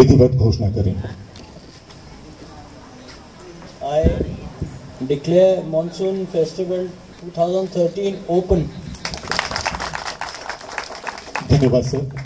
विधिवत घोषणा करें। I declare Monsoon Festival 2013 open. धन्यवाद सर।